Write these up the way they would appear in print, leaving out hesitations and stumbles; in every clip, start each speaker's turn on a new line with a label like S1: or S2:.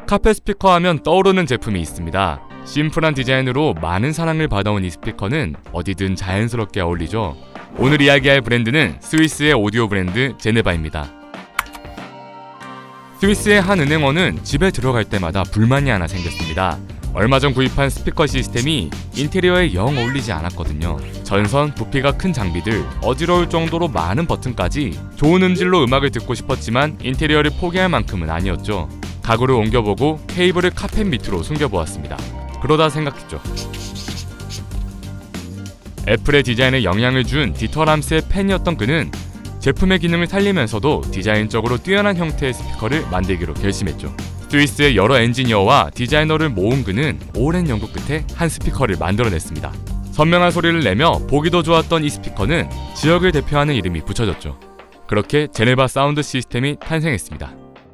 S1: 카페 스피커 하면 떠오르는 제품이 있습니다. 심플한 디자인으로 많은 사랑을 받아온 이 스피커는 어디든 자연스럽게 어울리죠. 오늘 이야기할 브랜드는 스위스의 오디오 브랜드 제네바입니다. 스위스의 한 은행원은 집에 들어갈 때마다 불만이 하나 생겼습니다. 얼마 전 구입한 스피커 시스템이 인테리어에 영 어울리지 않았거든요. 전선, 부피가 큰 장비들, 어지러울 정도로 많은 버튼까지 좋은 음질로 음악을 듣고 싶었지만 인테리어를 포기할 만큼은 아니었죠. 가구를 옮겨보고 케이블을 카펫 밑으로 숨겨보았습니다. 그러다 생각했죠. 애플의 디자인에 영향을 준 디터 람스의 팬이었던 그는 제품의 기능을 살리면서도 디자인적으로 뛰어난 형태의 스피커를 만들기로 결심했죠. 스위스의 여러 엔지니어와 디자이너를 모은 그는 오랜 연구 끝에 한 스피커를 만들어냈습니다. 선명한 소리를 내며 보기도 좋았던 이 스피커는 지역을 대표하는 이름이 붙여졌죠. 그렇게 제네바 사운드 시스템이 탄생했습니다.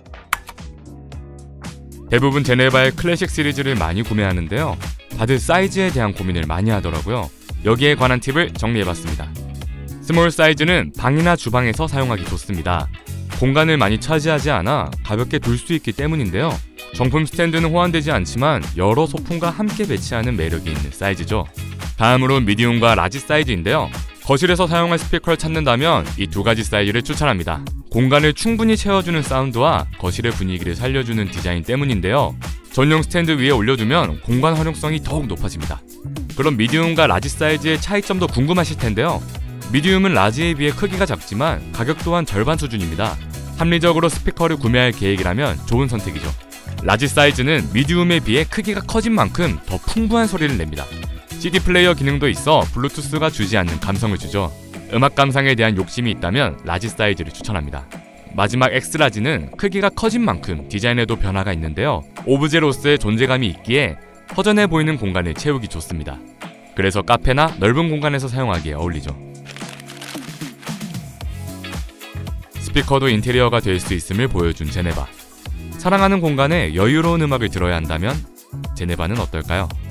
S1: 대부분 제네바의 클래식 시리즈를 많이 구매하는데요. 다들 사이즈에 대한 고민을 많이 하더라고요. 여기에 관한 팁을 정리해봤습니다. 스몰 사이즈는 방이나 주방에서 사용하기 좋습니다. 공간을 많이 차지하지 않아 가볍게 둘 수 있기 때문인데요. 정품 스탠드는 호환되지 않지만 여러 소품과 함께 배치하는 매력이 있는 사이즈죠. 다음으로 미디움과 라지 사이즈인데요. 거실에서 사용할 스피커를 찾는다면 이 두 가지 사이즈를 추천합니다. 공간을 충분히 채워주는 사운드와 거실의 분위기를 살려주는 디자인 때문인데요. 전용 스탠드 위에 올려두면 공간 활용성이 더욱 높아집니다. 그럼 미디움과 라지 사이즈의 차이점도 궁금하실 텐데요. 미디움은 라지에 비해 크기가 작지만 가격 또한 절반 수준입니다. 합리적으로 스피커를 구매할 계획이라면 좋은 선택이죠. 라지 사이즈는 미디움에 비해 크기가 커진 만큼 더 풍부한 소리를 냅니다. CD 플레이어 기능도 있어 블루투스가 주지 않는 감성을 주죠. 음악 감상에 대한 욕심이 있다면 라지 사이즈를 추천합니다. 마지막 X라지는 크기가 커진 만큼 디자인에도 변화가 있는데요. 오브제로서의 존재감이 있기에 허전해 보이는 공간을 채우기 좋습니다. 그래서 카페나 넓은 공간에서 사용하기에 어울리죠. 스피커도 인테리어가 될 수 있음을 보여준 제네바. 사랑하는 공간에 여유로운 음악을 들어야 한다면 제네바는 어떨까요?